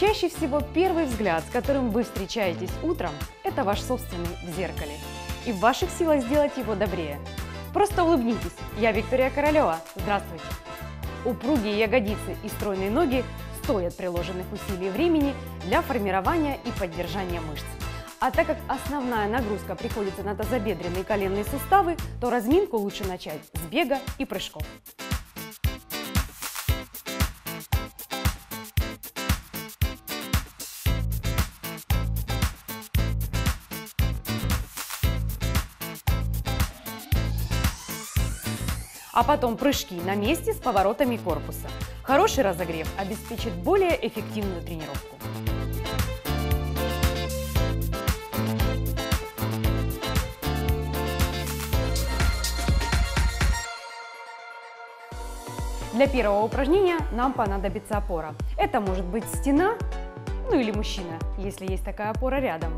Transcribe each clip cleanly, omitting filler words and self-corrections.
Чаще всего первый взгляд, с которым вы встречаетесь утром, это ваш собственный в зеркале. И в ваших силах сделать его добрее. Просто улыбнитесь. Я Виктория Королева. Здравствуйте. Упругие ягодицы и стройные ноги стоят приложенных усилий и времени для формирования и поддержания мышц. А так как основная нагрузка приходится на тазобедренные и коленные суставы, то разминку лучше начать с бега и прыжков. А потом прыжки на месте с поворотами корпуса. Хороший разогрев обеспечит более эффективную тренировку. Для первого упражнения нам понадобится опора. Это может быть стена, ну или мужчина, если есть такая опора рядом.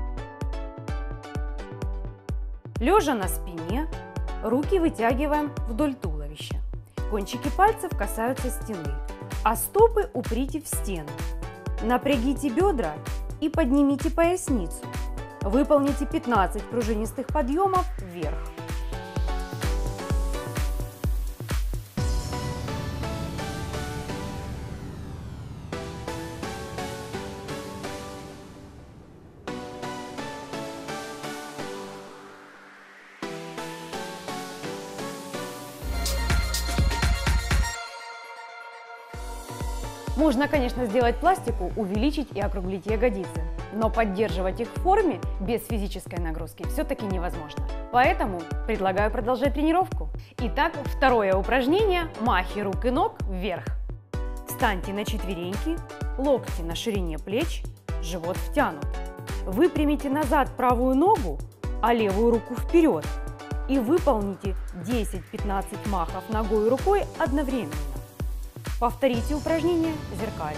Лежа на спине, руки вытягиваем вдоль туловища. Кончики пальцев касаются стены, а стопы уприте в стену. Напрягите бедра и поднимите поясницу. Выполните 15 пружинистых подъемов вверх. Можно, конечно, сделать пластику, увеличить и округлить ягодицы, но поддерживать их в форме без физической нагрузки все-таки невозможно. Поэтому предлагаю продолжать тренировку. Итак, второе упражнение – махи рук и ног вверх. Встаньте на четвереньки, локти на ширине плеч, живот втянут. Выпрямите назад правую ногу, а левую руку вперед и выполните 10-15 махов ногой и рукой одновременно. Повторите упражнение зеркально.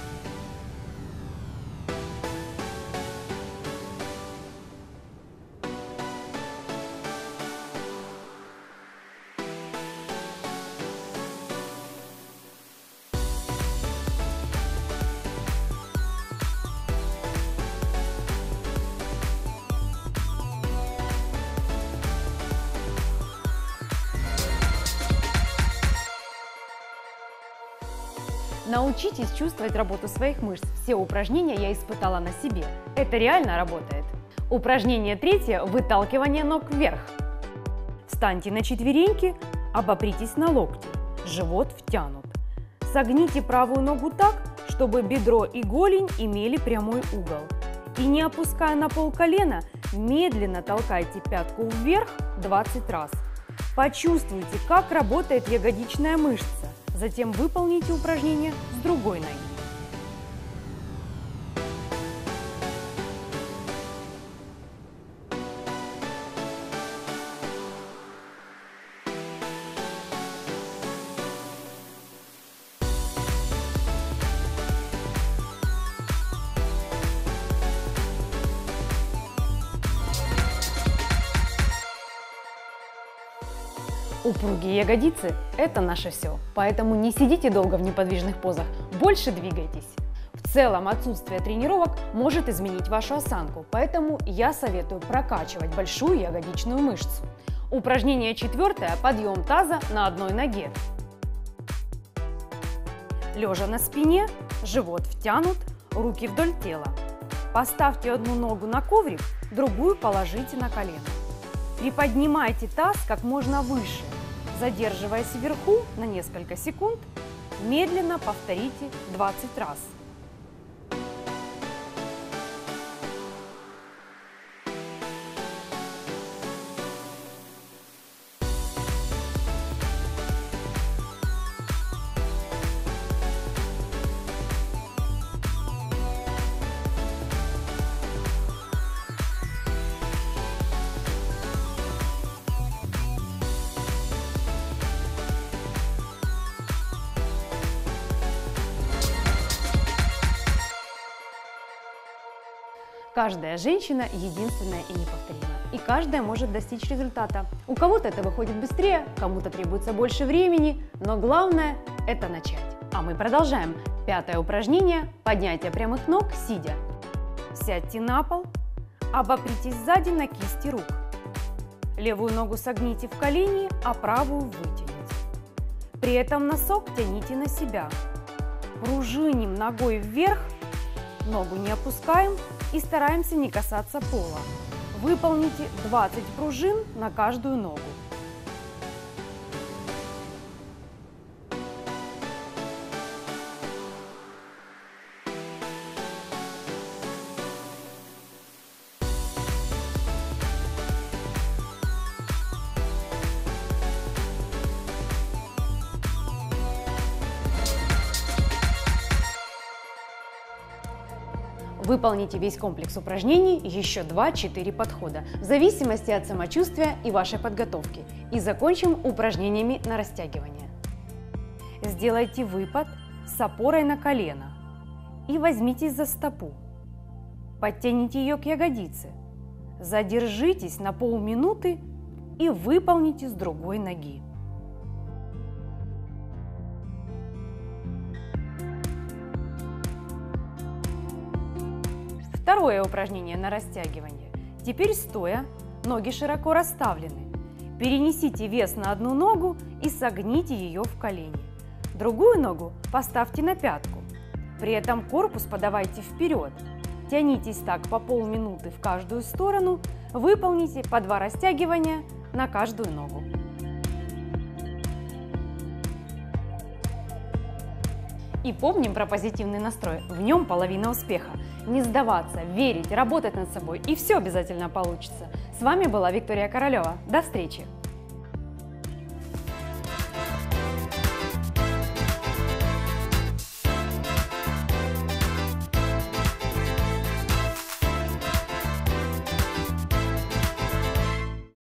Научитесь чувствовать работу своих мышц. Все упражнения я испытала на себе. Это реально работает. Упражнение третье – выталкивание ног вверх. Встаньте на четвереньки, обопритесь на локти, живот втянут. Согните правую ногу так, чтобы бедро и голень имели прямой угол. И не опуская на пол колена, медленно толкайте пятку вверх 20 раз. Почувствуйте, как работает ягодичная мышца. Затем выполните упражнение с другой ноги. Упругие ягодицы – это наше все, поэтому не сидите долго в неподвижных позах, больше двигайтесь. В целом отсутствие тренировок может изменить вашу осанку, поэтому я советую прокачивать большую ягодичную мышцу. Упражнение четвертое – подъем таза на одной ноге. Лежа на спине, живот втянут, руки вдоль тела. Поставьте одну ногу на коврик, другую положите на колено. Приподнимайте таз как можно выше, задерживаясь вверху на несколько секунд, медленно повторите 20 раз. Каждая женщина единственная и неповторима, и каждая может достичь результата. У кого-то это выходит быстрее, кому-то требуется больше времени, но главное – это начать. А мы продолжаем. 5 упражнение – поднятие прямых ног сидя. Сядьте на пол, обопритесь сзади на кисти рук. Левую ногу согните в колени, а правую вытяните. При этом носок тяните на себя. Пружиним ногой вверх, ногу не опускаем и стараемся не касаться пола. Выполните 20 пружин на каждую ногу. Выполните весь комплекс упражнений еще 2-4 подхода, в зависимости от самочувствия и вашей подготовки. И закончим упражнениями на растягивание. Сделайте выпад с опорой на колено и возьмитесь за стопу. Подтяните ее к ягодице. Задержитесь на полминуты и выполните с другой ноги. Второе упражнение на растягивание. Теперь стоя, ноги широко расставлены. Перенесите вес на одну ногу и согните ее в колени. Другую ногу поставьте на пятку. При этом корпус подавайте вперед. Тянитесь так по полминуты в каждую сторону. Выполните по 2 растягивания на каждую ногу. И помним про позитивный настрой. В нем половина успеха. Не сдаваться, верить, работать над собой, и все обязательно получится. С вами была Виктория Королева. До встречи!